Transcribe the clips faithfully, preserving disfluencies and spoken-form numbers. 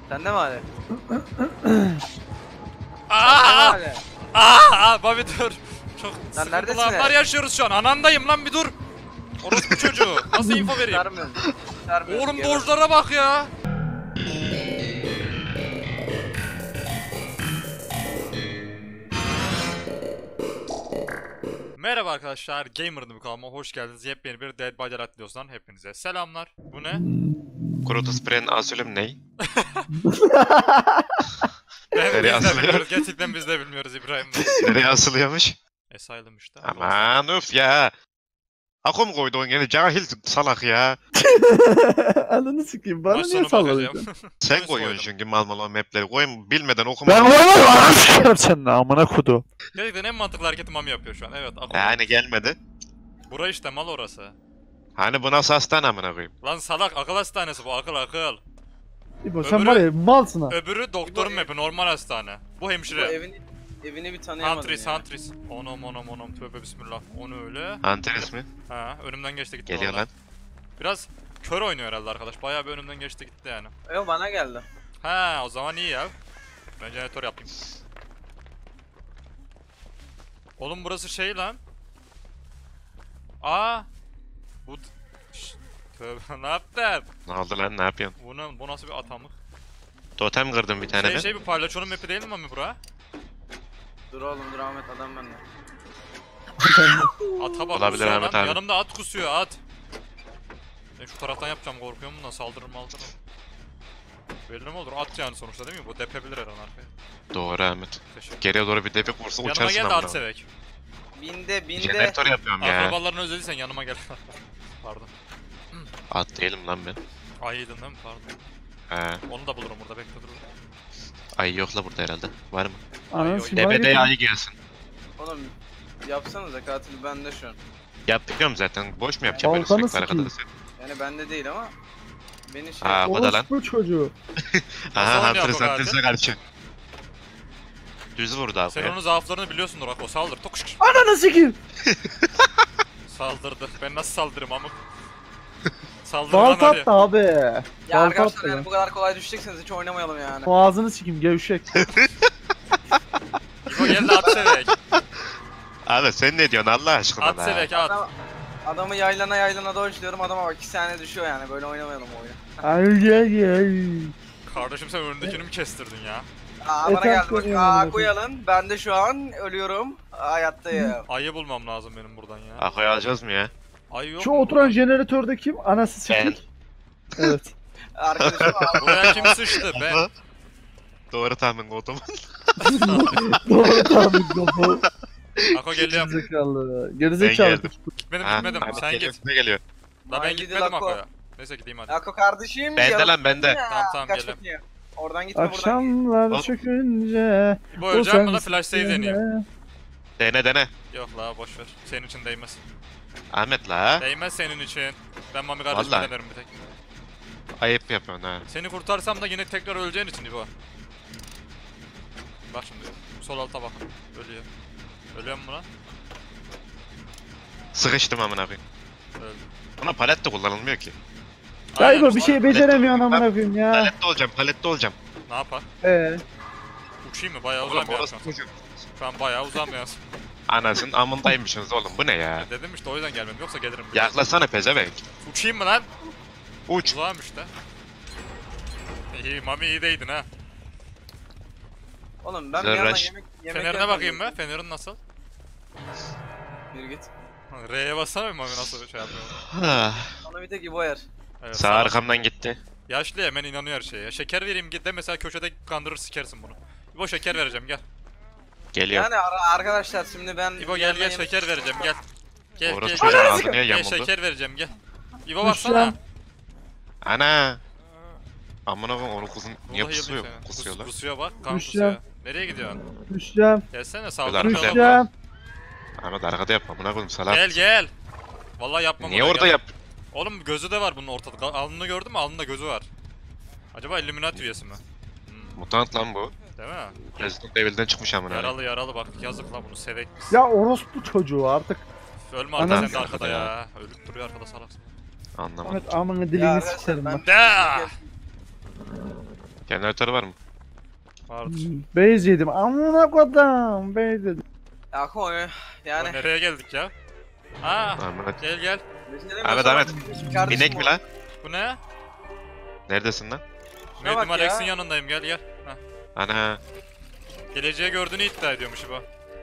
Sen de mi Ali? Aaa! Aaa! Bobby dur. Çok Lan neredesin sıkıntılar ya? yaşıyoruz şu an. Anandayım lan bir dur. Orospu çocuğu. Nasıl info vereyim? Sarmıyorum. Sarmıyorum. Oğlum Gel. borçlara bak ya. Merhaba arkadaşlar, Gamer'ın bu kanalıma hoş geldiniz. Yepyeni bir Dead by Daylight videosundan hepinize selamlar. Bu ne? Kronosprey'in asölüm ney? Ben, Nereye biz de asılıyor? bilmiyoruz, gerçekten biz de bilmiyoruz İbrahim Bey. Nereye asılıyormuş? Asylum işte. Aman öf ya. Ako mu koydu onu gene cahil salak ya. Ananı sikeyim. Bana Maç niye sonu salladın? bakacağım. Sen Polis koyuyorsun koydum. çünkü mal mal o mapleri. Koyun bilmeden okuma. Ben koymadım ananı sikerim seninle amına kudu. Gerçekten en mantıklı hareketi Mami yapıyor şu an. Evet. Akıl. Yani gelmedi. Bura işte mal orası. Hani bu nasıl hastane amına koyayım? Lan salak, akıl hastanesi bu, akıl akıl. İbo sen Öbürü- var ya malsın ha. Öbürü doktorun Bu- mapi, normal hastane. Bu Bu hemşire. evini, evini bir tanıyamadım Hantris, ya. Hantris. Onum onum onum, tövbe bismillah. Onu öyle. Antares mi? Ha, önümden geçti gitti. Geliyor vallahi. lan. Biraz kör oynuyor herhalde arkadaş. Bayağı bir önümden geçti gitti yani. Yo bana geldi. Ha, o zaman iyi ya. Ben jeneratör yapayım. Oğlum burası şey lan. Aa. Bu Şşt, tövbe ne yaptın? Ne oldu lan ne yapıyorsun? Bu, ne, bu nasıl bir atamık? Totem kırdım bir tane Şey de. şey bir palyaçonun mapi değil mi Mami bura? Dur oğlum dur Ahmet adam bende. Ata bak, Olabilir kusuyor Ahmet lan. abi. Yanımda at kusuyor, at. Ben şu taraftan yapacağım, korkuyorum bundan, saldırır maldırır. Belli mi olur? At yani sonuçta değil mi? Bu depebilir her an arkaya. Doğru Ahmet. Teşekkür. Geriye doğru bir depek vursa Yanıma uçarsın gel de amına at koyayım. sevek. Binde binde. Jeneratör yapıyorum ya. Akrabalarını özlediysen yanıma gel. Pardon. At değilim lan ben. Ayıydın değil mi? Pardon. He. Onu da bulurum burada, bekle dur. Ay yok la burada herhalde. Var mı? Ananı sikeyim. Depede Bana ayı gelsin. Oğlum yapsanıza katil bende şu an. Yapıyorum zaten. Boş mu yapacağım böyle Balkanı sürekli arkada da sen? Yani bende değil ama. Beni şey... Ha o da lan. Orospu çocuğu. Aha oynuyor Hunter's bu katil? Hunter's'a karşı. Düz vurdu abi. Sen onun zaaflarını biliyorsundur Ako, saldır. Tokuş. Ananı sikeyim. Saldırdı. Ben nasıl saldırırım amık? Saldır Balt lan hadi. attı abi. Ya Balt arkadaşlar attı yani lan. bu kadar kolay düşecekseniz hiç oynamayalım yani. Ağzını sikeyim gevşek. İbo gel de at sevek. Abi sen ne diyorsun Allah aşkına At la? sevek at. Adam, adamı yaylana yaylana dojluyorum adama bak iki saniye düşüyor yani böyle oynamayalım o oyunu. Ay ay ay. Kardeşim sen önündekini mi kestirdin ya? Aa bana Etem geldi bak. koyuyorum Aa amına koyalım. Ben de şu an ölüyorum. Hayattayım. Ayı bulmam lazım benim buradan ya. Ako'yu alacağız mı ya? Ayı yok Şu mu oturan jeneratörde kim? Anası Ben. sikik. Evet. Arkadaşım burada? Buraya kim sıçtı? Ben. Doğru tahmin o zaman. Doğru tahmin doğru. Ako geliyorum. Gerizekalı. Ben Gerizekalı. geldim. Gitmedim Ha, gitmedim. Ahmet Sen geliyor, git. Ne geliyor? La ben Haydi gitmedim Lako. Ako'ya. Neyse gideyim hadi. Ako kardeşim. Bende yalan- lan, bende. Ya, Tamam, tamam, kaç gelelim. bakayım. Oradan gitme buradan git. Akşamlar Hop. çökünce. İbo öleceğim mi la, flash save deneyeyim. Dene dene. Yok la boş ver. Senin için değmez. Ahmet la. Değmez senin için. Ben Mami kardeşime Vallahi. denerim bir tek. Ayıp yapıyorsun ha. Seni kurtarsam da yine tekrar öleceğin için İbo. Bak şimdi. Sol alta bak. Ölüyor. Ölüyor mu lan? Sıkıştım amına koyayım. Öldü. Buna palet de kullanılmıyor ki. Ya Aynen, İbo bir şey beceremiyorsun amına koyayım ya. Palette olacağım, palette olacağım. Ne yapar? Ee. Uçayım mı? Bayağı Oğlum uzamıyor şu orası an. çocuk. Şu an bayağı uzamıyoruz. Anasının amındaymışsınız oğlum bu ne ya? Dedim işte o yüzden gelmem. Yoksa gelirim. Yaklaşsana pezevenk. Uçayım mı lan? Uç. Uzağım işte. İyi, Mami iyi değdin ha. Oğlum ben bir Güzel yandan rush. yemek yemek Fenerine yapıyorum. bakayım mı? Fenerin nasıl? Yürü git. R'ye bassana mı Mami nasıl şey yapıyor? Ah, Ona bir tek İbo yer. Evet, Sağ arkamdan gitti. Yaşlı hemen inanıyor her şeye. Ya şeker vereyim git de mesela köşede kandırır sikersin bunu. İbo şeker vereceğim gel. Geliyor. Yani ara- arkadaşlar şimdi ben... İbo gel gel şeker vereceğim gel. Gel Orası gel. çocuğun Gel, ağzı niye gel yamuldu? şeker vereceğim gel. İbo baksana. Ana. Amına koyayım onu kuzun niye Vallahi kusuyor? yedim seni. Kusuyorlar. Kus, kusuyor bak kan Kusacağım. kusuyor. Nereye gidiyorsun? Düşeceğim. Gelsene Güzel, saldırı güzel. yola bak. Düşeceğim. Ahmet arkada yapma amına koyayım salak. Gel gel. Vallahi yapmam. Niye oraya, orada gel. yap? Oğlum gözü de var bunun ortada. Ga- Alnını gördün mü? Alnında gözü var. Acaba Illuminati üyesi mi? Hmm, Mutant lan bu. değil mi? Resident Evil'den çıkmış amına koyayım. Yaralı yaralı bak yazık la bunu sevek biz. Ya orospu çocuğu artık. Ölme artık Anam. sen de arkada ya. Ölüp duruyor arkada salaksın. Anlamadım. Ahmet amına Ya dilini arkadaşlar sikerim ben... bak. Da! Jeneratör var mı? Vardır. Beyz yedim. Amına kodum. Beyz yedim. Ya koy Yani... yani. Nereye geldik ya? Aa, Ahmet. gel gel. Ahmet Ahmet. Kardeşim Binek mi o. lan? Bu ne? Neredesin lan? Şuna bak Medium Alex'in ya. yanındayım, gel gel. Heh. Ana. Geleceği gördüğünü iddia ediyormuş bu.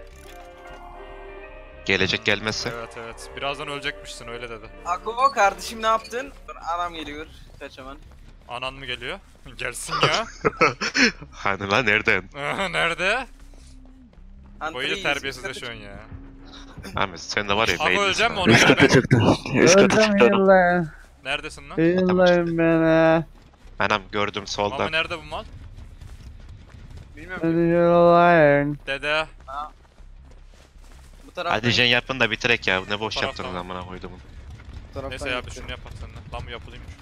Gelecek gelmezse. Evet evet. Birazdan ölecekmişsin, öyle dedi. Ako kardeşim ne yaptın? Dur, anam geliyor. Kaç hemen. Anan mı geliyor? Gelsin ya. Hani lan nereden? Nerede? Antri Boyu iyiyiz, terbiyesizleşiyorsun ya. Ahmet sen de var ya Ama beynlisin öleceğim mi ha. onu? Üst kata çıktı. Üst kata Öleceğim çıktı adam. yıllayın. Neredesin lan? Yıllayın beni. Anam gördüm Ama soldan. nerede bu mal? Bilmiyorum. Beni yıllayın. Dede. Bu taraftan. Hadi jen yapın da bitirek ya. Ne boş Taraftan. yaptınız amına koydum. bu taraftan Neyse ya bir gitti. şunu yapak seninle. Lan bu yapılıymış.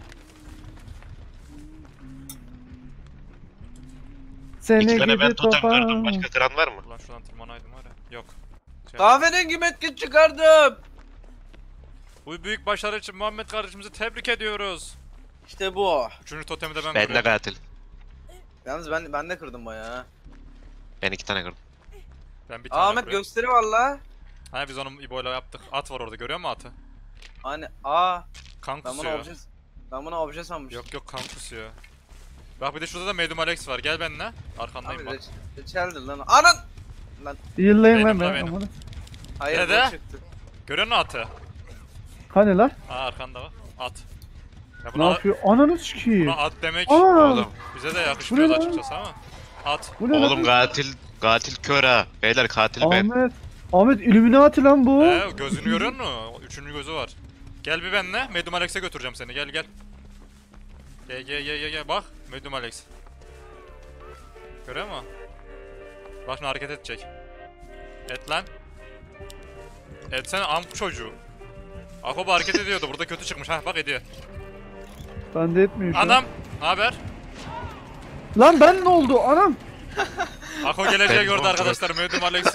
Seni İki tane ben gidi totem topa. gördüm. Başka kıran var mı? Ulan şuradan tırmanaydım var ya. Yok. Şey- Kahverengi medkit çıkardım. Bu büyük başarı için Muhammed kardeşimizi tebrik ediyoruz. İşte bu. Üçüncü totemi de ben Ben de kuruyorum. katil. Yalnız ben ben de kırdım bayağı. Ben iki tane kırdım. Ben bir tane Ahmet kuruyorum. gösteri valla. Ha biz onun İbo'yla yaptık. At var orada, görüyor musun atı? Hani aa Kan ben bunu kusuyor. obje ben bunu obje sanmıştım. Yok yok, kan kusuyor. Bak bir de şurada da Medium Alex var. Gel benimle. Arkandayım Abi bak. reç, reçeldir lan. o. Anan! Yıllayın Benim lan la ben. benim. Amına. Hayır Dede? bu çıktı. Görüyor musun atı? Hani lan? Aa arkanda bak. At. Ya Ne buna, yapıyor? Ananı sikeyim. buna at demek Aa! Oğlum. bize de yakışmıyor Bu ne lan? açıkçası ama. At. Bu ne lan? Oğlum katil. Katil kör ha. Beyler katil ben. Ahmet. Ahmet Illuminati lan bu. Ee, gözünü görüyor musun? Üçüncü gözü var. Gel bir benimle. Medium Alex'e götüreceğim seni. Gel gel. Gel gel gel gel gel. Bak. Medium Alex. Görüyor musun? Bak şimdi hareket edecek. Et lan. Etsene amk çocuğu. Akoba hareket ediyordu. Burada kötü çıkmış. Hah bak ediyor. Ben de etmiyor şu an. Anam. Ne haber? Lan ben ne oldu? Anam. Ako geleceği Ben gördü oldu. arkadaşlar. Medium Alex'i.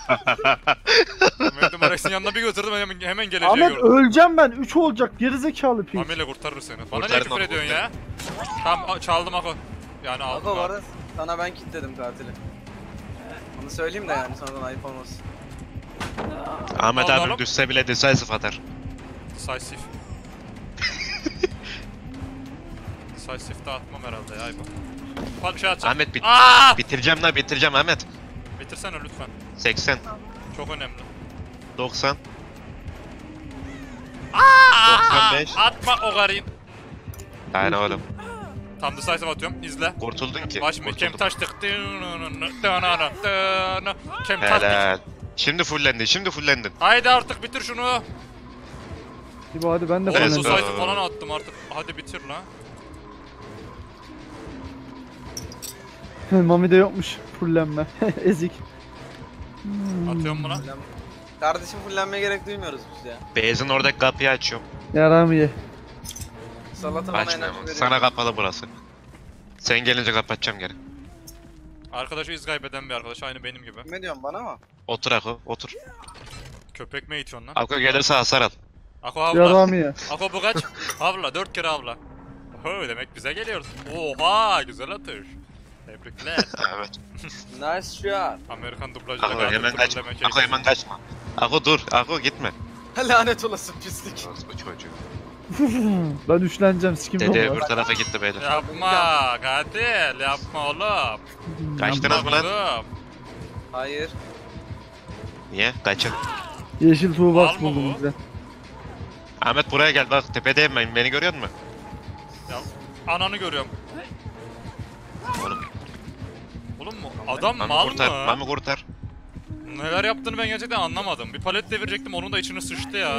Medium Alex'in yanına bir götürdüm. Hemen, hemen geleceği Ahmet gördü. öleceğim ben. Üç olacak. Gerizekalı piç. Mamiyle kurtarır seni. Bana niye Kurtarın küfür onu, ediyorsun ya? Tamam a- çaldım Ako. Yani aldım. Ako bu ben. arada sana ben kilitledim katili. Onu söyleyeyim de yani sonradan ayıp olmasın. Ahmet Allah abim Allah. düşse bile decisive atar. Decisive. Decisive de atmam herhalde ya Ayba. Bak şey atacağım. Ahmet bit Aaaa! bitireceğim la bitireceğim Ahmet. Bitirsene lütfen. seksen, Çok önemli. doksan, Aa! doksan beş. Atma o garin. Yani oğlum. Tam decisive atıyorum. İzle. Kurtuldun ki. Baş mı? Kem Kurtuldun. taştık. Kem taştık. Helal. Şimdi fullendin, şimdi fullendin. Haydi artık bitir şunu. İbo hadi ben de Oğlum Evet, falan. bu- decisive falan attım artık. Hadi bitir lan. Mami'de yokmuş. Fullenme. Ezik. Atıyorum buna. Fullen- Kardeşim fullenmeye gerek duymuyoruz biz ya. Beyazın oradaki kapıyı açıyorum. Yaram ye. Salata bana enerji Açmıyorum. veriyor. Sana kapalı burası. Sen gelince kapatacağım geri. Arkadaşı iz kaybeden bir arkadaş. Aynı benim gibi. Ne diyorsun bana mı? Otur Ako, otur. Köpek mi eğitiyorsun lan? Ako gelirse hasar al. Ako havla. Yaram ye. Ako bu kaç? Havla. Dört kere havla. Oho demek bize geliyor. Oha güzel atış. Tebrikler. Evet. Nice shot. Amerikan dublajıyla Ako katil hemen kaçma. trolleme Ako hemen kaçma. Ako dur. Ako gitme. Lanet olası pislik. Bu çocuğu. Ben üçleneceğim. Sikim Dede ne öbür tarafa gitti beyler. Yapma katil. Yapma oğlum. Kaçtınız mı lan? Oğlum. Hayır. Niye? Kaçın. Yeşil Var toolbox mı buldum bu? bize. Ahmet buraya gel bak tepedeyim ben. Beni görüyor musun? Ya, ananı görüyorum. Oğlum. Oğlum mu? Adam Mami mal kurtar. mı? Mami kurtar. Neler yaptığını ben gerçekten anlamadım. Bir palet devirecektim onun da içine sıçtı ya.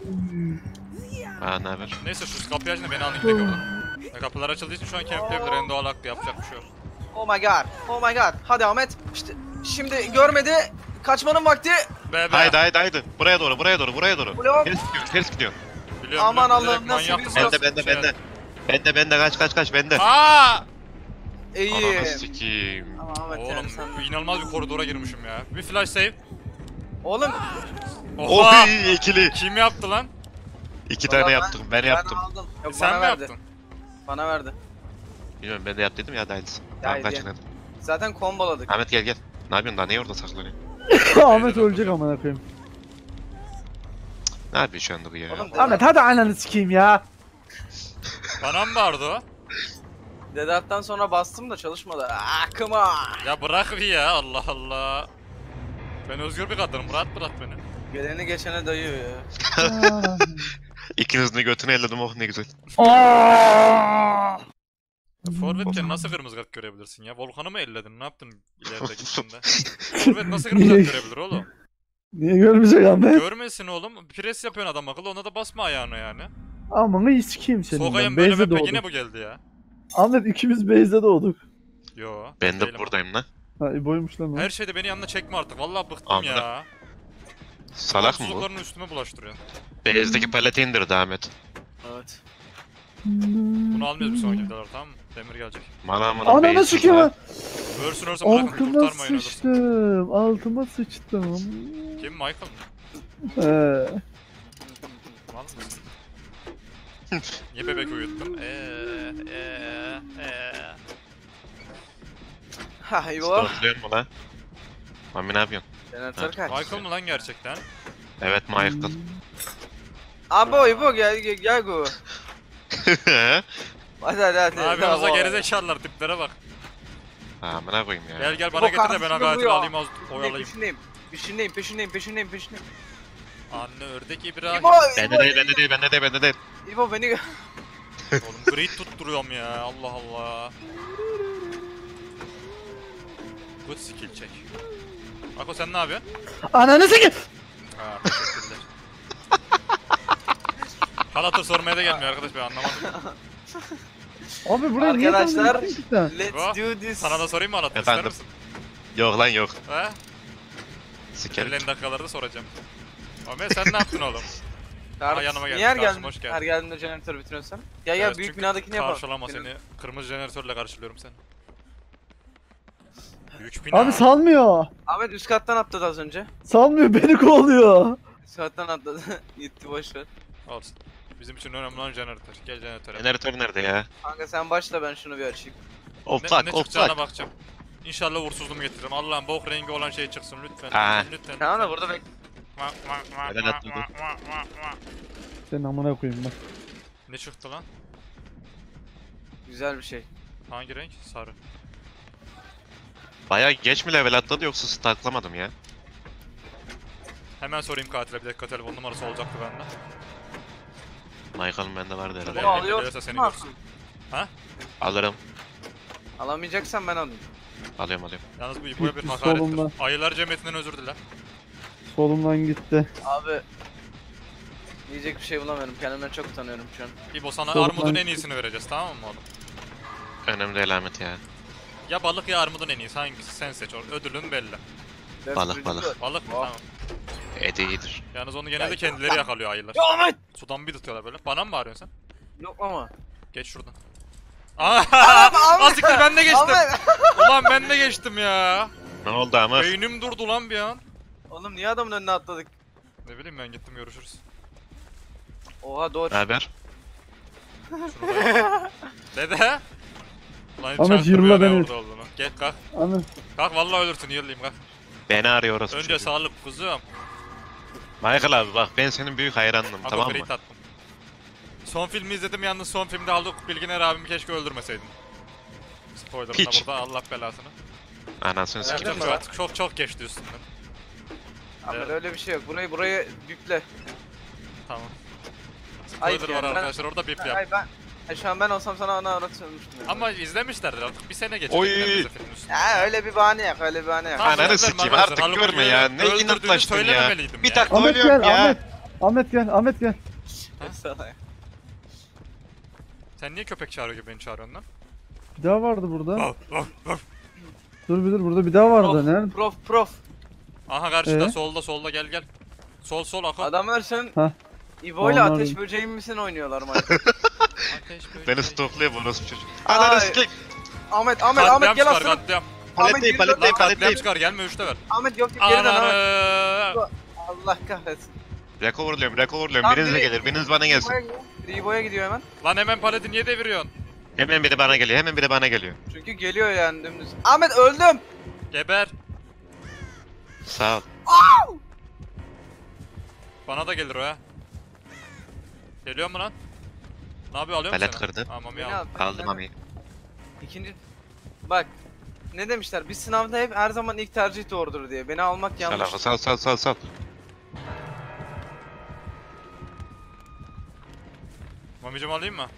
Ha ne haber? Neyse şu kapıyı açın da beni alayım gidelim oradan. Ya, kapılar açıldığı için şu an campleyebilir en doğal hakkı, yapacak bir şey yok. Oh my god. Oh my god. Hadi Ahmet. İşte şimdi görmedi. Kaçmanın vakti. Be be. Haydi haydi haydi. Buraya doğru buraya doğru buraya doğru. Blok. Ters gidiyor ters gidiyor. Biliyorum, Aman biliyorum, Allah'ım, direkt nasıl manyak bir mısın? zor- Bende bende Şey- bende. Bende bende kaç kaç kaç bende. Aa! İyi. Ananı sikiyim. Ama Ahmet yani Oğlum sen. inanılmaz bir koridora girmişim ya. Bir flash save. Oğlum. Oha! Oy ikili. Kim yaptı lan? İki Vallahi tane ben- yaptım ben yaptım. aldım. Yok, Sen bana mi verdi. yaptın? Bana verdi. Bilmiyorum ben de yap dedim ya dayısı. Ya Tamam hediye. kaçın hadi. Zaten komboladık. Ahmet gel gel. Ne yapıyorsun daha niye orada saklanıyorsun? Ahmet ölecek amına koyayım. Ne yapıyor şu anda bu ya? Oğlum Ahmet hadi ananı sikeyim ya. Bana mı vardı o? Dedattan sonra bastım da çalışmadı. Ah come on. Ya bırak bir ya Allah Allah. Ben özgür bir kadınım rahat bırak beni. Geleni geçene dayıyor ya. İkinizin de götünü elledim oh ne güzel. Aa! Forvet'ken nasıl kırmızı kart görebilirsin ya? Volkan'ı mı elledin? Ne yaptın ileride gittiğinde? Forvet nasıl kırmızı kart görebilir oğlum? Niye görmeyecek Ahmet? Görmesin oğlum. Pres yapıyorsun adam akıllı ona da basma ayağına yani. Amanı sikeyim senin Sokayım ben. böyle Beyze mepe doğduk. yine bu geldi ya. Ahmet ikimiz Beyze doğduk. Yo. Ben de değilim. buradayım lan. Ha boymuş lan o. Her şeyde beni yanına çekme artık. Vallahi bıktım Amına. ya. Salak mı bu? Haksızlıklarını üstüme bulaştırıyorsun. Bezdeki paleti indirdi Ahmet. Evet. Bunu almıyoruz bir sonraki videolar tamam mı? Demir gelecek. Mana mana Ananı beyaz sikeyim ya. ha. Örsün örsün bırakın Altıma kurtarmayın ölürsün. sıçtım. Altıma sıçtım. Kim Michael mı? Ee, Mal mısın? Niye bebek uyuttun? Eee eee eee. Ha İbo. Stokluyor mu lan? Mami ne yapıyorsun? Jeneratör kaç. Michael mı lan gerçekten? Evet Michael. Abo İbo gel gel gel go. Hadi hadi hadi. Ne yapıyorsunuz da Tamam. gerizekalılar tiplere bak. Amına koyayım ya. Gel gel İbo bana getir de ben kardeşim katil vuruyor. alayım az Peşindeyim, oyalayayım. Peşindeyim. Peşindeyim peşindeyim peşindeyim peşindeyim. Anne ördek İbrahim. İbo Bende İbo. değil bende değil bende değil bende değil. İbo beni gö- Oğlum grid tutturuyorum ya Allah Allah. Good skill check. Ako sen ne yapıyorsun? ananı sikeyim. Ha teşekkürler. Halatır sormaya da gelmiyor arkadaş ben anlamadım. Abi buraya niye Arkadaşlar, tanıyorsun ki sen? Let's İbo, do this. Sana da sorayım mı halatır ister Efendim? misin? Yok lan yok. He? Sikerim. elli dakikalarda soracağım. Ömer sen ne yaptın oğlum? Kardeşim, Aa, yanıma gel, niye her karşıma geldin? hoş geldin. Her geldiğinde jeneratör bitiriyorsun sen. Gel gel Evet, büyük çünkü binadakini yapalım. Karşılama Benim- seni. Kırmızı jeneratörle karşılıyorum seni. Büyük bina. Abi salmıyor. Ahmet üst kattan atladı az önce. Salmıyor beni kovalıyor. Üst kattan atladı. Gitti boşver. Olsun. Bizim için önemli olan jeneratör. Gel jeneratöre. Jeneratör nerede ya? Kanka sen başla ben şunu bir açayım. Oh Ne, fuck ne oh çıkacağına fuck. bakacağım. İnşallah uğursuzluğumu getiririm. Allah'ım bok rengi olan şey çıksın lütfen. Aa. Lütfen lütfen. Tamam da burada bek. Vak, vak, vak, Neden vak, atladı? vak, vak, vak, vak. Senin amına koyayım ben. Ne çıktı lan? Güzel bir şey. Hangi renk? Sarı. Baya geç mi level atladı yoksa staklamadım ya. Hemen sorayım katile bir dakika telefon numarası olacaktı bende. Michael'ın bende vardı Bu herhalde. Evet. alıyor. biliyorsa seni Ne yapsın? Ha? Alırım. Alamayacaksan ben alayım. Alıyorum alıyorum. Yalnız bu İbo'ya bir Gitti hakarettir. solumdan. Ayılar cemiyetinden özür dile. Solumdan gitti. Abi. Diyecek bir şey bulamıyorum. Kendimden çok utanıyorum şu an. İbo sana Solumdan armudun en gitti. iyisini vereceğiz tamam mı oğlum? Önemli değil Ahmet ya. Ya balık ya armudun en iyisi hangisi sen seç or- ödülün belli. Let's Balık, do balık. this. Balık mı? Oh. Tamam. Et iyidir. Yalnız onu genelde kendileri yakalıyor ayılar. Ya Ahmet! Sudan bir tutuyorlar böyle. Bana mı bağırıyorsun sen? Yok ama. Geç şuradan. Aaa! Asiktir ben de geçtim. Ahmet! Ulan ben de geçtim ya. Ne oldu ama? Beynim durdu lan bir an. Oğlum niye adamın önüne atladık? Ne bileyim ben gittim görüşürüz. Oha doğru. Ne haber? Şunu da Dede. Lan hiç Ahmet, çaktırmıyor yürüme ne beni. orada olduğunu. Gel kalk. Ana. Kalk vallahi ölürsün yırlayayım kalk. Beni arıyoruz. Önce sağlık kuzum. Michael abi bak ben senin büyük hayranınım Ako tamam mı? free tattım. Son filmi izledim yalnız son filmde Haluk Bilginer abimi keşke öldürmeseydim. Spoiler'ına Piç. burada Allah belasını. Anasını Öyle sikeyim. mi Çok, lan? çok, çok çok geçti üstünden. Ahmet Evet. öyle bir şey yok. Burayı burayı biple. Tamam. Ay, Spoiler var ben- arkadaşlar orada bip yap. Ay ben. Ha, şu an ben olsam sana ana ara sövmüştüm. yani. Ama izlemişlerdir artık bir sene geçti. Oy. neredeyse filmin üstünden. Ya öyle bir bahane yok, öyle bir bahane yok. Tamam, Ananı özür dilerim sikeyim arkadaşlar, artık Haluk görme Bilginer'i ya. Ne öldürdüğünü inatlaştın ya. söylememeliydim Bir ya. dakika Ahmet ölüyorum gel ya. Ahmet. Ahmet gel Ahmet gel. Sana ya. Sen niye köpek çağırıyor gibi beni çağırıyorsun lan? Bir daha vardı burada. Av, av, av. Dur bir dur burada bir daha vardı. Prof, Nerede? prof, prof. Aha karşıda Ee? solda solda gel gel. Sol sol Ako. Adam ölsün. Hah. İbo ile Onlar- ateş böceği misin oynuyorlar maç. Ateş böyle. Beni stokluyor bu orospu çocuk. Ananı Ay. sikeyim. Ahmet, Ahmet, Katliam Ahmet gel çıkar aslanım. katliam. Paletteyim geri dön. Lan paletteyim katliam paletteyim. çıkar gelme üçte ver. Ahmet yok yok geriden Ahmet. Ananı. Allah kahretsin. Recoverlıyorum recoverlıyorum. Tamam, Biriniz de biri- gelir biriniz bana gelsin. İbo'ya gidiyor. Ribo'ya gidiyor hemen. Lan hemen paleti niye deviriyorsun? Hemen biri bana geliyor. Hemen biri bana geliyor. Çünkü geliyor yani dümdüz. Ahmet öldüm. Geber. Sağ ol. Bana da gelir o ya. Geliyor mu lan? Ne yapıyor, alıyor mu Palet seni? kırdı. Tamam Beni ya. al, Aldım beni al. Mami'yi. İkinci... Bak. Ne demişler? Bir sınavda hep her zaman ilk tercih doğrudur diye. Beni almak yanlış. Sal sal sal sal sal. Mamicim alayım mı?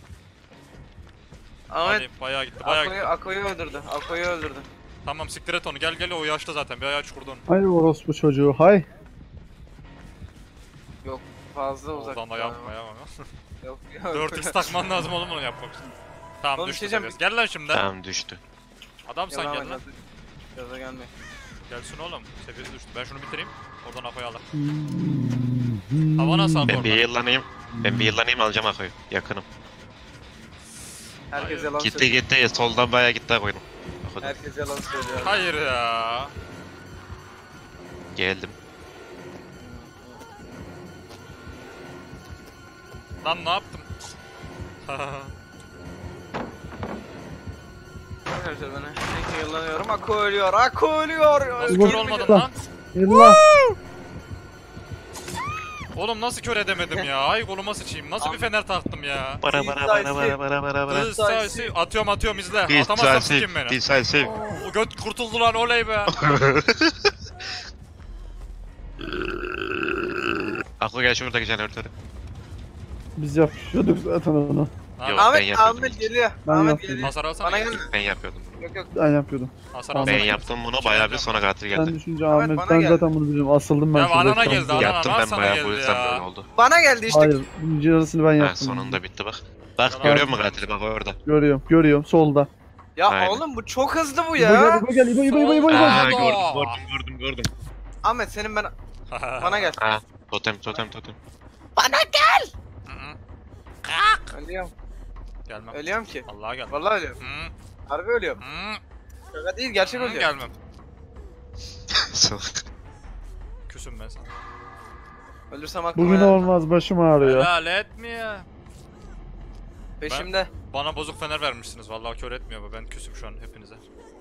Ahmet Alayım. Bayağı gitti, bayağı Ako'yu, gitti. Ako'yu öldürdü. Ako'yu öldürdü. Tamam siktir et onu. Gel gel, o yaşta zaten. Bir ayağı çukurdu onu. Hay orospu çocuğu hay. Yok fazla uzak. Oradan da yapma ya. Yok yok. dört x takman lazım oğlum onu yapmak için. Tamam Oğlum, düştü şey diyeceğim, seviyesi. Gel lan şimdi. Tamam düştü. Adam sen Yalan gel lan. gaza- Gaza gelme. Gelsin oğlum. Seviyesi düştü. Ben şunu bitireyim. Oradan Apo'yu alır. Hava nasıl abi Ben orada? bir yıllanayım. Ben bir yıllanayım alacağım Ako'yu. Yakınım. Herkes Hayır. yalan Gitti söylüyor. gitti. Soldan bayağı gitti Ako'yum. Ako'dan. Herkes yalan söylüyor. Hayır ya. Geldim. Lan ne yaptım? Arkadaşlar ben ne yıllanıyorum. Ako ölüyor. Ako ölüyor. Nasıl Bu- kör olmadın lan? Yıllah. Oğlum nasıl kör edemedim ya? Ay koluma sıçayım. Nasıl bir fener taktım ya? Bara bara bara bara bara bara bara. Hız sayısı atıyorum atıyorum izle. Atamazsam Decisive. sikeyim beni. Decisive. O göt kurtuldu lan, oley be. Ako gel şuradaki jeneratörü. Biz yapıyorduk zaten onu. Abi, Yok, ben Ahmet, yapıyordum Ahmet ilk. geliyor. Ben Ahmet yaptım. geliyor. hasar alsana. Bana gel. gelme. Ben yapıyordum. Yok yok. Ben yapıyordum. Hasar Ben alsana. Ben gel. yaptım bunu bayağı bir sonra katil Sen geldi. düşünce Ahmet, Ahmet bana ben geldi. zaten bunu biliyorum. Asıldım ben Ya şurada. anana şu an. geldi, ana. Yaptım Ana ben sana bayağı geldi bu yüzden ya. böyle oldu. Bana geldi işte. Hayır. Birinci yarısını ben Ha, yaptım. sonunda bitti bak. Bak Yalan. görüyor musun katili bak orada. Görüyorum. Görüyorum. Solda. Ya Aynen. oğlum bu çok hızlı bu İbo gel. ya. İbo gel. İbo İbo İbo İbo. İbo. Aa Aa. gördüm gördüm gördüm gördüm. Ahmet senin ben... Bana gel. Ha totem totem totem. Bana gel. Hı hı. Ölüyorum. Gelmem. Ölüyorum ki. Vallahi gelmem. Vallahi ölüyorum. Hı, Harbi ölüyorum. hı, Şaka değil gerçek hı, ölüyorum. gelmem. Küsüm ben sana. Ölürsem aklıma Bugün yer. olmaz. Başım ağrıyor. Helal etmiyor. Peşimde. Bana bozuk fener vermişsiniz. Vallahi kör etmiyor bu. Ben küsüm şu an hepinize.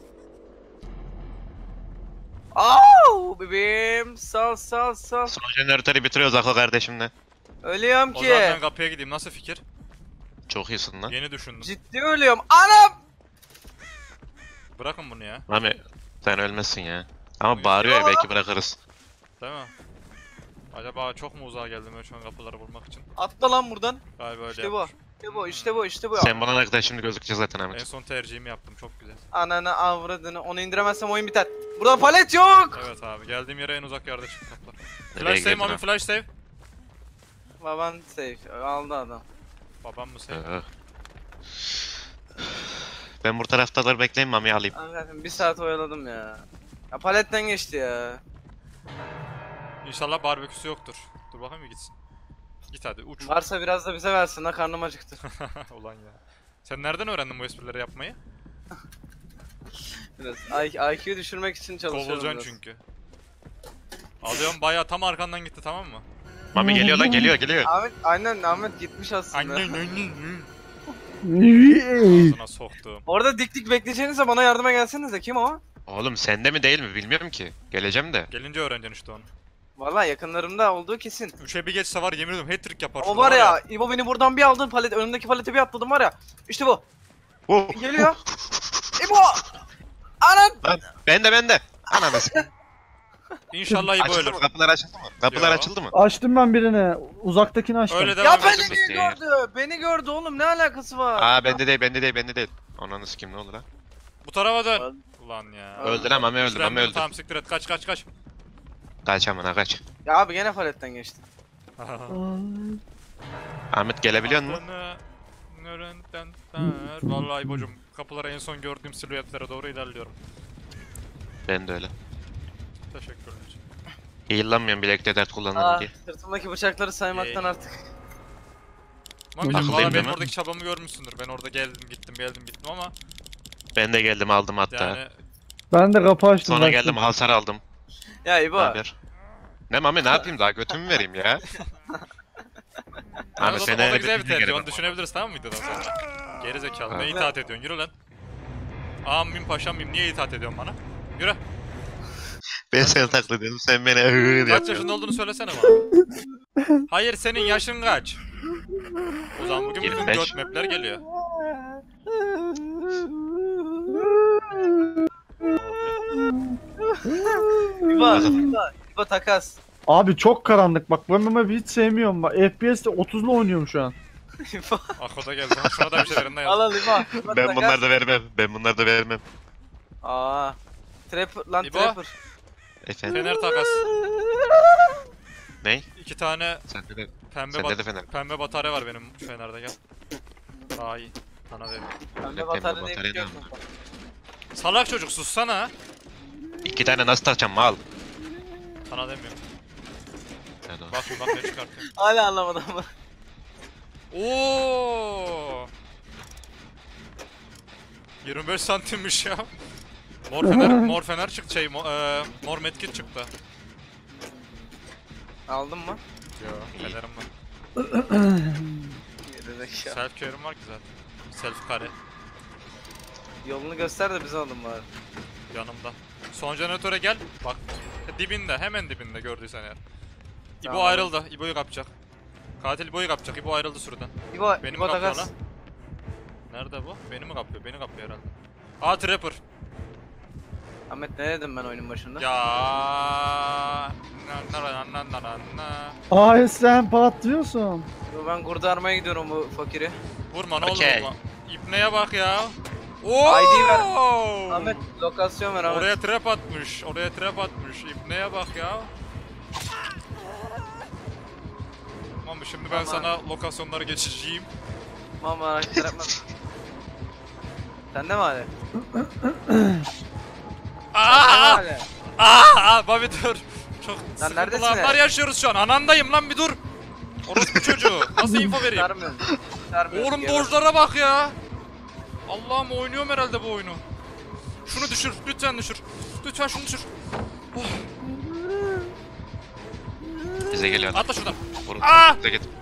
Aaaa bebeğim. Sal sal sal. Son jeneratörü bitiriyoruz Ako kardeşimle. Ölüyorum O zaman ben ki. kapıya gideyim. Nasıl fikir? Çok iyisin lan. Yeni düşündüm. Ciddi ölüyorum. Anam. Bırakın bunu ya. Mami sen ölmezsin ya. Ama bağırıyor ya belki bırakırız. Değil mi? Acaba çok mu uzağa geldim ben şu an kapıları vurmak için? Atla lan buradan. Galiba öyle İşte bu. yapmış. İşte bu işte bu işte bu. Sen bana ne kadar şimdi gözükeceğiz zaten En Ahmet. son tercihimi yaptım. Çok güzel. Ananı avradını. Onu indiremezsem oyun biter. Burada palet yok. Evet abi. Geldiğim yere en uzak yerde çık kapılar. Nereye Flash save girdin abi, ha? flash save. Baban safe. Aldı adam. Babam mı save? Ee. Ben bu taraftaları bekleyeyim Mami'yi alayım. Anladım. Bir saat oyaladım ya. Ya paletten geçti ya. İnşallah barbeküsü yoktur. Dur bakayım bir gitsin. Git hadi uç. Varsa biraz da bize versin ha karnım acıktı. Ulan ya. Sen nereden öğrendin bu esprileri yapmayı? Biraz I Q düşürmek için çalışıyorum Kovulacaksın biraz. çünkü. Alıyorum bayağı tam arkandan gitti, tamam mı? Mami geliyor lan geliyor geliyor. Ahmet aynen Ahmet gitmiş aslında. Annen annen. Ağzına soktuğum. Orada dik dik bekleyeceğinizse bana yardıma gelsenize kim o? Oğlum sende mi değil mi bilmiyorum ki. Geleceğim de. Gelince öğreneceksin işte onu. Vallahi yakınlarımda olduğu kesin. Üçe bir geçse var, yemin ediyorum hat-trick yapar. O şurada var ya, İbo beni buradan bir aldın palet, önümdeki palete bir atladım var ya. İşte bu. Oh, Geliyor. İbo! Anan! lan ben de ben de. Ananı s**eyim. İnşallah iyi Açıldı böyle. mı? Kapılar açıldı mı? Kapılar Yo. açıldı mı? Açtım ben birini. Uzaktakini açtım. Öyle Ya devam beni edin. niye gördü? Beni gördü oğlum, ne alakası var? Aa bende değil bende değil bende değil. Ananı s**eyim ne olur ha? Bu tarafa dön. Ulan ya. Öldü lan Mami öldü Üstlendim, Mami öldü. Tamam siktir et, kaç kaç kaç. Kaç amına kaç. Ya abi gene paletten geçti. Ahmet gelebiliyor musun? Adını nörenden der. Vallahi bocum, kapılara en son gördüğüm silüetlere doğru ilerliyorum. Ben de öyle. Teşekkürler. Yıllanmıyorum bilekte dert kullanırım Aa, diye. sırtımdaki bıçakları saymaktan Yay. artık. Mamicim Akıl valla değil benim mi? oradaki çabamı görmüşsündür. Ben orada geldim gittim geldim gittim ama Ben de geldim aldım hatta. yani Ben de kapı açtım. Sonra baktım. geldim hasar aldım. Ya Ne İbo. haber? Ne Mami ne yapayım daha götümü vereyim ya. Yani Ahmet o, sen da, o da öyle güzel bir bir tercih. geri Onu bak. düşünebiliriz tamam mı videodan sonra? Geri zekalı. Ne Ha. itaat ediyorsun? Yürü lan. Ağam mıyım paşam mıyım? Niye itaat ediyorsun bana? Yürü. Ben seni taklit ediyorum, sen beni ııı Kaç yapıyorsun. yaşında olduğunu söylesene bana. Hayır, senin yaşın kaç? O zaman bugün bütün yirmi beş. göt mapler geliyor. İbo, İbo, İbo takas. Abi çok karanlık bak, ben bu map'i hiç sevmiyorum bak. F P S'te otuzla oynuyorum şu an. İbo. Akoda geldi. Şuna da bir şeylerinden Al yaz. al İbo. İbo Ben takas. bunları da vermem, ben bunları da vermem. Aa. Trapper lan İbo. Trapper. Efendim, Fener takas. ney? İki tane Sende de, pembe sende bat de fener. pembe batarya var benim Fener'de, gel. Daha iyi. Sana veririm. Pembe Pembe batarya diye batarya bir şey yok ne mu? Salak çocuk, sussana. İki tane nasıl takacağım mal? Sana demiyorum. Evet, o. Bak bak ne çıkartıyor. Hala anlamadım ama. Oo! yirmi beş santimmiş ya. Mor fener, mor fener çıktı şey, mo, e, mor medkit çıktı. Aldın mı? Yo, fenerim var. Gerizekalı. Self care'im var ki zaten. Self kare Yolunu göster de bize alın bari. yanımda. Son jeneratöre gel. Bak dibinde, hemen dibinde gördüysen eğer. İbo Tamam. ayrıldı. İbo'yu kapacak. Katil İbo'yu kapacak. İbo ayrıldı sürüden. İbo, Beni mi İbo kapıyor takas. lan? Nerede bu? Beni mi kapıyor? Beni kapıyor herhalde. Aa Trapper. Ahmet ne dedim ben oyunun başında? Ya. Na na na na na na. Ay sen patlıyorsun. İbo, ben kurtarmaya gidiyorum bu fakiri. Vurma ne olur Okey. vurma. İpneye bak ya. Oo! I D ver. Ahmet lokasyon ver Ahmet. Oraya trap atmış. Oraya trap atmış. İpneye bak ya. Tamam şimdi ben Aman. sana lokasyonları geçeceğim. Mama hareketler yapma. Sen de mi hala? Aa! Sen de mi Aa! Bobby dur. Çok sıkıntılı neredesin anlar ya? yaşıyoruz şu an. Anandayım lan bir dur. Orospu çocuğu. Nasıl info vereyim? Sarmıyorum. Sarmıyorum. Oğlum Geber. dojlara bak ya. Allah'ım oynuyorum herhalde bu oyunu. Şunu düşür, lütfen düşür. Lütfen şunu düşür. Bize geliyor. Atla şuradan. Vurun, Aa! bize git.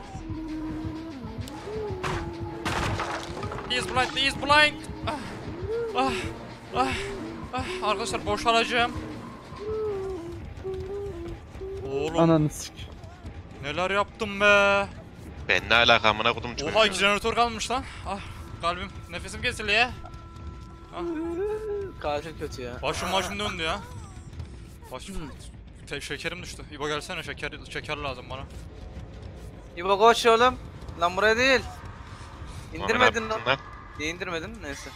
He is blind, he is blind. Ah, ah, ah, ah. Arkadaşlar boşalacağım. Oğlum Ananı sik. neler yaptım be. Ben ne alaka amına kodum çocuğu. Oha iki jeneratör kalmış lan. Ah kalbim, nefesim kesiliyor ya. Katil kötü ya. Başım başım döndü ya. Başım. Te şekerim düştü. İbo gelsene, şeker şeker lazım bana. İbo koş oğlum. Lan buraya değil. İndirmedin Aman lan. yaptın Niye indirmedin? Neyse.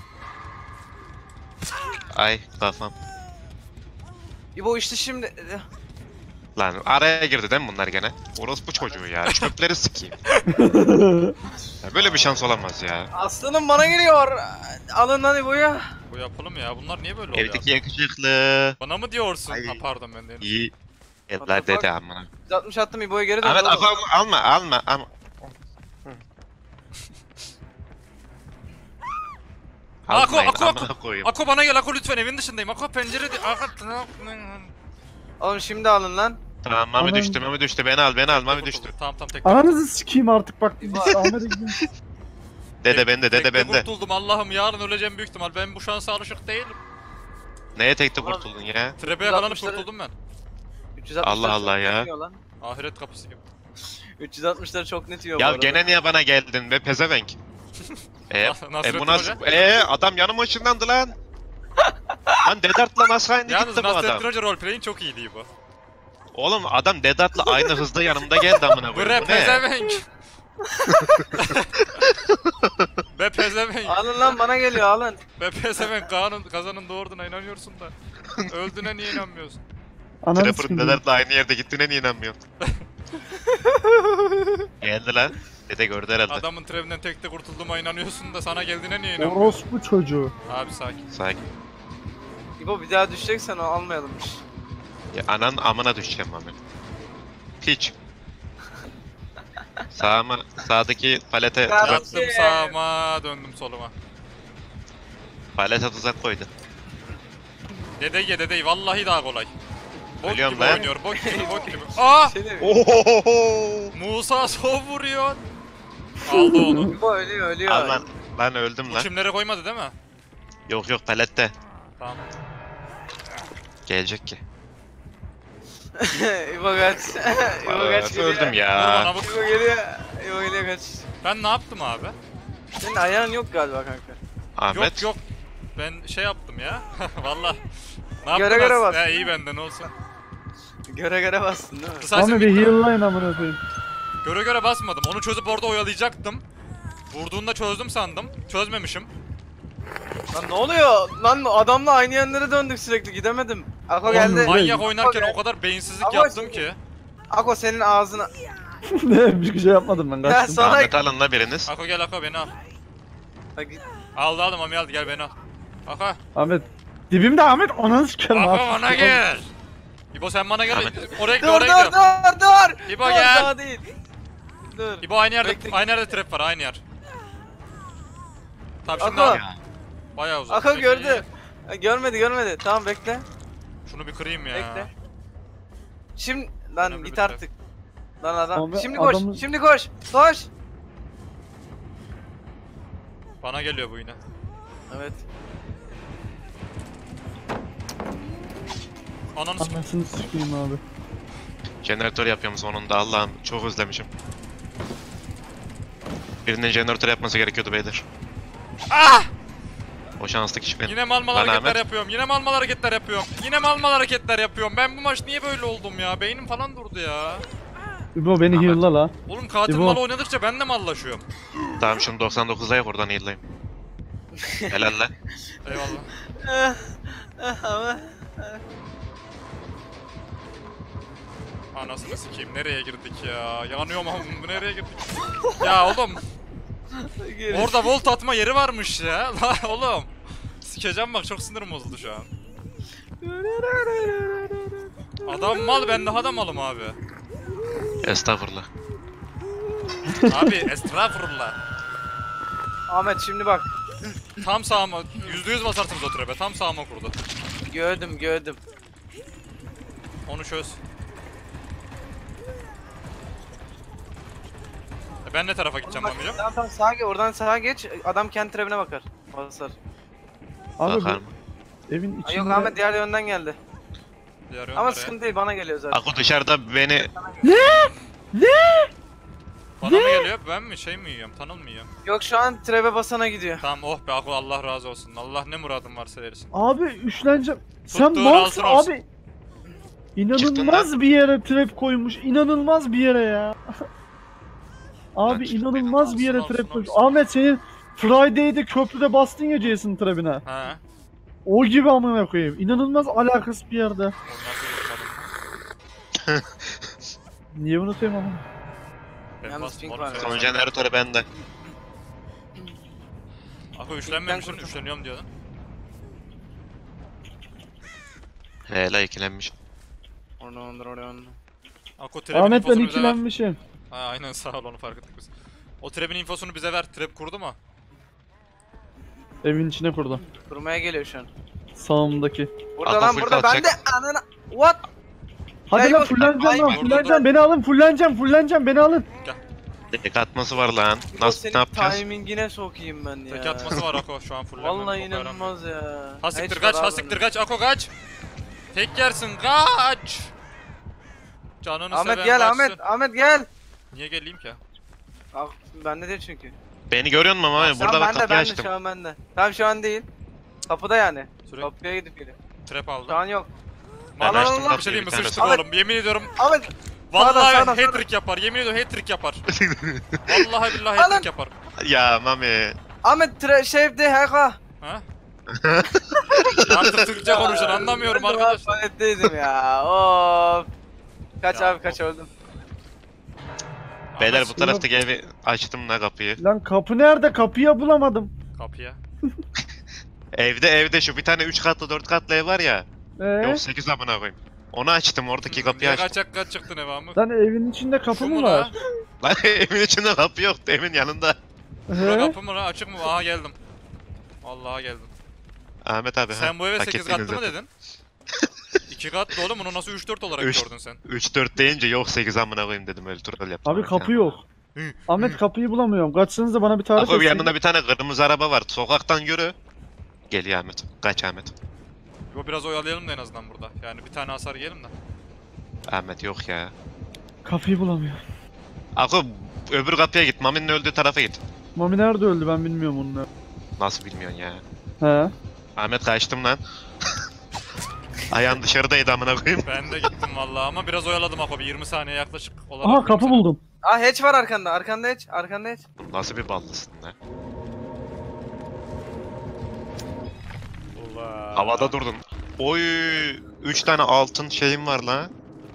Ay kafam. İbo işte şimdi. Lan araya girdi değil mi bunlar gene? Orospu çocuğu ya. Çöpleri sikeyim. Ya böyle bir şans olamaz ya. Aslanım bana geliyor. Alın lan İbo'yu. Bu yapalım ya. Bunlar niye böyle oluyor? Evdeki yakışıklı. Bana mı diyorsun? Ay. Ha pardon ben değilim. İyi. What the Evler fuck? dede amına. yüz altmış attım İbo'ya geri dön. Ahmet oğlum. alma alma alma alma. Ako, Almayın, Ako, amına Ako. koyayım. Ako bana gel, Ako lütfen, evin dışındayım. Ako pencere di- Ako. Oğlum şimdi alın lan. Tamam Mami Aman. düştü Mami düştü beni al beni al Mami düştü. Tamam tamam tek. Ananızı sikeyim artık bak. Biz Ahmet'e gidelim. Dede bende dede Tekte bende. kurtuldum Allah'ım, yarın öleceğim büyük ihtimal. Ben bu şansa alışık değilim. Neye tekte kurtuldun ya? Trap'e yakalanıp altmışları kurtuldum ben. üç yüz altmışlar Allah çok Allah net ya. yiyor lan. Ahiret kapısı gibi. üç yüz altmışlar çok net yiyor bu Ya arada. gene niye bana geldin be pezevenk? e, Nas- e Nasrettin bu nasıl? Hoca. E adam yanıma ışınlandı lan. Lan Dedart'la nasıl aynı Yalnız gitti bu adam? Nasrettin Hoca roleplay'in çok iyiydi bu. Oğlum adam Dedart'la aynı hızda yanımda geldi amına Bre koyayım. Bu ne? pezevenk. Be pezevenk. Alın lan bana geliyor alın. Be pezevenk, Kaan'ın kazanın doğurduğuna inanıyorsun da. Öldüğüne niye inanmıyorsun? Ananı Trapper'ın sikeyim. Dedart'la aynı yerde gittiğine niye inanmıyorsun? Geldi lan. Dede gördü herhalde. Adamın trevinden tekte kurtulduğuma inanıyorsun da sana geldiğine niye inanmıyorsun? Orospu çocuğu. Abi sakin. Sakin. İbo bir daha düşeceksen o almayalımmış. Ya anan amına düşeceğim Mami. Piç. Sağıma, sağdaki palete tuzak, Yattım sağıma, döndüm soluma. palete tuzak koydu. Dede dede vallahi daha kolay. Bok Ölüyorum gibi ben. oynuyor, bok gibi, bok gibi. Aa! Şey demiyor. Ohohoho! Musa sov vuruyor. Aldı onu. İbo ölüyor ölüyor. Al lan. Lan öldüm Bu lan. çimlere koymadı değil mi? Yok yok palette. Tamam. Gelecek ki. İbo kaç. İbo kaç Evet, geliyor. öldüm Dur ya. bana bak. İbo geliyor. İbo geliyor kaç. Ben ne yaptım abi? Senin ayağın yok galiba kanka. Ahmet. Yok yok. Ben şey yaptım ya. Valla. Ne yaptın? Göre göre as- bas. He iyi benden olsun. Göre göre bastın değil mi? Kısa Ahmet bir bitti. heal'layın amına koyayım. Göre göre basmadım. Onu çözüp orada oyalayacaktım. Vurduğunda çözdüm sandım. Çözmemişim. Lan ne oluyor? Lan adamla aynı yerlere döndük sürekli gidemedim. Ako geldi. Oğlum, Manyak Ako oynarken gel- o kadar beyinsizlik Ama yaptım şimdi- ki. Ako senin ağzına. Ne bir şey yapmadım ben Ya kaçtım. sana... Ahmet alın la biriniz. Ako gel Ako beni al. Ha, git. Aldı aldım Mami aldı gel beni al. Ako. Ahmet. Dibimde Ahmet ananı sikerim Ako abi. bana gel. İbo sen bana gel. Ahmet. Oraya Dur oraya dur gidiyorum. dur dur. İbo Dur, gel. daha değil. Dur. İbo aynı yerde Bekle. aynı yerde trap var aynı yer. Tamam şimdi Ako. al. Bayağı uzak. Ako Peki, gördü. Ha, görmedi görmedi. Tamam bekle. Şunu bir kırayım ya. Bekle. Şimdi lan Önemli bir git trap. artık. Lan adam. Abi, Şimdi koş. adamın- Şimdi koş. Koş. Bana geliyor bu yine. Evet. Ananı s***. Anasını sikeyim abi. Jeneratör yapıyorum sonunda Allah'ım çok özlemişim. Birinin jeneratör yapması gerekiyordu beyler. Ah! O şanslı kişi benim. Yine mal mal Lan hareketler Ahmet. yapıyorum. Yine mal mal hareketler yapıyorum. Yine mal mal hareketler yapıyorum. Ben bu maç niye böyle oldum ya? Beynim falan durdu ya. İbo beni Ahmet. heal'la la. Oğlum katil İbo. mal oynadıkça ben de mallaşıyorum. Tamam şunu doksan dokuzda yap oradan iyileyim. Helal lan. Eyvallah. Ah, ah, Ama Anasını sikeyim. Nereye girdik ya? Yanıyorum ama nereye girdik? Ya oğlum geri. orada volt atma yeri varmış ya. La oğlum. Sikeceğim bak çok sinirim bozuldu şu an. Adam mal ben daha da malım abi. Estağfurullah. Abi estağfurullah. Ahmet şimdi bak. Tam sağıma yüzde yüz basarsınız o trebe. Tam sağıma kurdu. Gördüm gördüm. Onu çöz. E ben ne tarafa gideceğim Bak, amcam? tamam tamam sağa geç. Oradan sağa geç. Adam kendi trebine bakar. Basar. Abi Bakar bu mı? evin Ay içinde... yok Ahmet diğer yönden geldi. Diğer Ama yönlere. sıkıntı değil bana geliyor zaten. Ako dışarıda beni Bana mı geliyor? Ben mi şey mi yiyorum? Tanıl mı yiyorum? Yok şu an trebe basana gidiyor. Tamam oh be Ako Allah razı olsun. Allah ne muradın varsa verirsin. Abi üçleneceğim. Sen Tuttuğun malsın altın olsun. abi. İnanılmaz bir yere trap koymuş. İnanılmaz bir yere ya. Abi Lan çıktı inanılmaz bir yere Olsun, trap olsun, koymuş. olsun. Ahmet senin Friday'de köprüde bastın ya Jason trapine. He. O gibi amına koyayım. İnanılmaz alakasız bir yerde. Ondan sonra gitmedim. Niye bunu söyleyeyim ama? Ben Yalnız bastım pink oğlum var sen. ya. son jeneratörü bende. Ako üçlenmemişsin, kurtul. üçleniyorum diyordun. He la ikilenmiş. Oradan oradan oradan. Ako trebin Ahmet ben infosunu bize ver. ikilenmişim. Ha aynen sağ ol onu fark ettik biz. O trebin infosunu bize ver. Trap kurdu mu? Evin içine kurdu. Kurmaya geliyor şu an. Sağımdaki. Burada Adam lan full burada ben de kalacak. anana. What? Hadi Ya lan yok, fulleneceğim lan ay- fulleneceğim beni alın fulleneceğim fulleneceğim beni alın. Tek atması var lan. İbo Nasıl senin ne yapacağız? timingine sokayım ben ya. Tek atması var Ako şu an fullenmem. Vallahi o kadar inanılmaz ya. Ha siktir Hiç kaç, var ha abi siktir bunun. kaç, Ako kaç. Tek yersin kaç. Canını Ahmet seven gel kaçsın. Ahmet Ahmet gel. Niye geleyim ki? Ah, bende değil çünkü. Beni görüyor musun ama Şu burada an bak bende kapıyı bende açtım. şu an bende. Tamam şu an değil. Kapıda yani. Sürekli Kapıya gidip geliyor. trap aldım. Şu an yok. Ben Allah açtım Allah. Bir kapıyı şey diyeyim bir mi? tane. Sıçtık Ahmet- oğlum. Yemin ediyorum. Ahmet Vallahi sağdan, sağdan. hat-trick yapar. Yemin ediyorum hat-trick yapar. Vallahi billahi Alın. hat-trick yapar. Ya mami. Ahmet tre şeyde heka. Ha? Artık Türkçe konuşun anlamıyorum arkadaşlar. Ahmet'teydim ya. Of. Kaç Ya, abi kaç öldüm. Beyler Ahmet, bu taraftaki evi açtım la kapıyı. Lan kapı nerede kapıya bulamadım. Kapıya. Evde evde şu bir tane üç katlı dört katlı ev var ya. Ee? Yok sekiz amına koyayım. Onu açtım oradaki kapıyı Niye açtım. kaçak kaç çıktın eve amık? Lan evin içinde kapı Şu mı mu var? la? Lan evin içinde kapı yoktu evin yanında. Bura He? kapı mı la? Açık mı? Aha geldim. Vallahi geldim. Ahmet abi Sen bu eve hak sekiz ettiğiniz katlı mı zaten. dedin? iki katlı oğlum bunu nasıl üç dört olarak Üç. gördün sen? üç dört deyince yok sekiz amına koyayım dedim öyle troll yaptım. Abi ben kapı ya. yok. Ahmet kapıyı bulamıyorum. Kaçsanız da bana bir tarif Ako bir etsin. yanında bir tane kırmızı araba var. Sokaktan yürü. Geliyor Ahmet. Kaç Ahmet. Bu biraz oyalayalım da en azından burada. Yani bir tane hasar yiyelim de. Ahmet yok ya. Kapıyı bulamıyorum. Ako öbür kapıya git. Mami'nin öldüğü tarafa git. Mami nerede öldü ben bilmiyorum onu. Nasıl bilmiyorsun ya. He. Ahmet kaçtım lan. Ayağım dışarıdaydı amına koyayım. Ben de gittim vallahi ama biraz oyaladım Ako. Bir yirmi saniye yaklaşık olarak. Aha kapı yirmi buldum. Aa hatch var arkanda. Arkanda hatch. Arkanda hatch. Nasıl bir ballısın lan. saniye. Ulan. Havada durdun. Oy, üç tane altın şeyim var lan.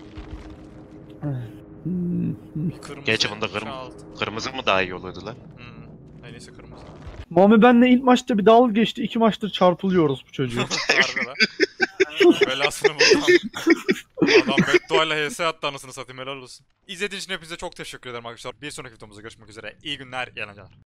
Hmm. Kırmızı, Gerçi bunda kırm- altı. Kırmızı mı daha iyi oluyordu lan? Hmm. En iyisi kırmızı. Mami benle ilk maçta bir dalga geçti. İki maçtır çarpılıyoruz bu çocuğu. Harbi lan. Belasını buldum. Adam bedduayla H S attı anasını satayım helal olsun. İzlediğiniz için hepinize çok teşekkür ederim arkadaşlar. Bir sonraki videomuzda görüşmek üzere. İyi günler, iyi eğlenceler.